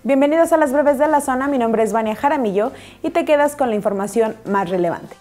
Bienvenidos a las breves de la zona, mi nombre es Vania Jaramillo y te quedas con la información más relevante.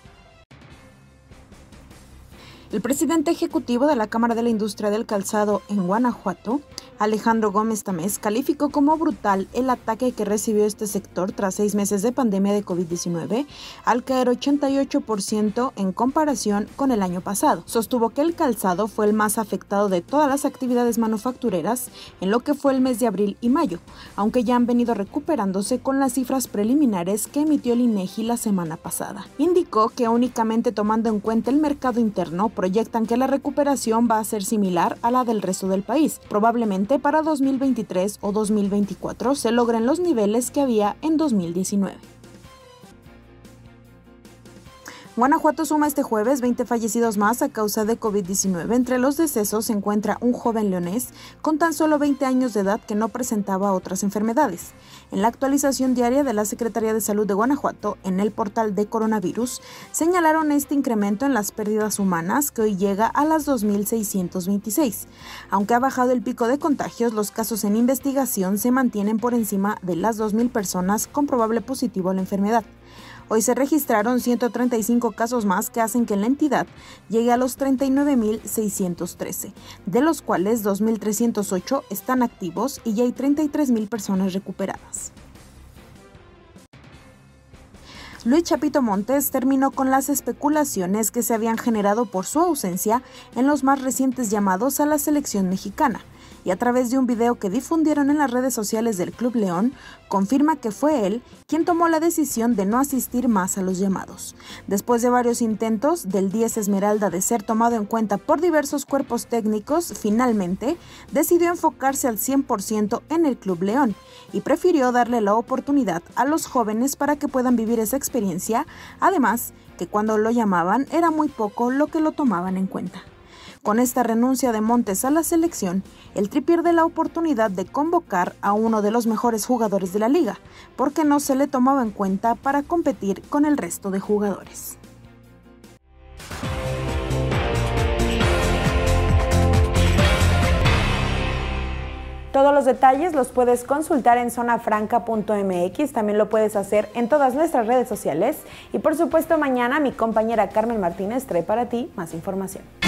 El presidente ejecutivo de la Cámara de la Industria del Calzado en Guanajuato, Alejandro Gómez Tamés, calificó como brutal el ataque que recibió este sector tras 6 meses de pandemia de COVID-19, al caer 88% en comparación con el año pasado. Sostuvo que el calzado fue el más afectado de todas las actividades manufactureras en lo que fue el mes de abril y mayo, aunque ya han venido recuperándose con las cifras preliminares que emitió el INEGI la semana pasada. Indicó que únicamente tomando en cuenta el mercado interno, proyectan que la recuperación va a ser similar a la del resto del país. Probablemente para 2023 o 2024 se logren los niveles que había en 2019. Guanajuato suma este jueves 20 fallecidos más a causa de COVID-19. Entre los decesos se encuentra un joven leonés con tan solo 20 años de edad que no presentaba otras enfermedades. En la actualización diaria de la Secretaría de Salud de Guanajuato, en el portal de coronavirus, señalaron este incremento en las pérdidas humanas que hoy llega a las 2.626. Aunque ha bajado el pico de contagios, los casos en investigación se mantienen por encima de las 2.000 personas con probable positivo a la enfermedad. Hoy se registraron 135 casos más que hacen que la entidad llegue a los 39.613, de los cuales 2.308 están activos y ya hay 33.000 personas recuperadas. Luis Chapito Montes terminó con las especulaciones que se habían generado por su ausencia en los más recientes llamados a la selección mexicana, y a través de un video que difundieron en las redes sociales del Club León, confirma que fue él quien tomó la decisión de no asistir más a los llamados. Después de varios intentos del 10 Esmeralda de ser tomado en cuenta por diversos cuerpos técnicos, finalmente decidió enfocarse al 100% en el Club León y prefirió darle la oportunidad a los jóvenes para que puedan vivir esa experiencia, además que cuando lo llamaban era muy poco lo que lo tomaban en cuenta. Con esta renuncia de Montes a la selección, el Tri pierde la oportunidad de convocar a uno de los mejores jugadores de la liga, porque no se le tomaba en cuenta para competir con el resto de jugadores. Todos los detalles los puedes consultar en zonafranca.mx, también lo puedes hacer en todas nuestras redes sociales y por supuesto mañana mi compañera Carmen Martínez trae para ti más información.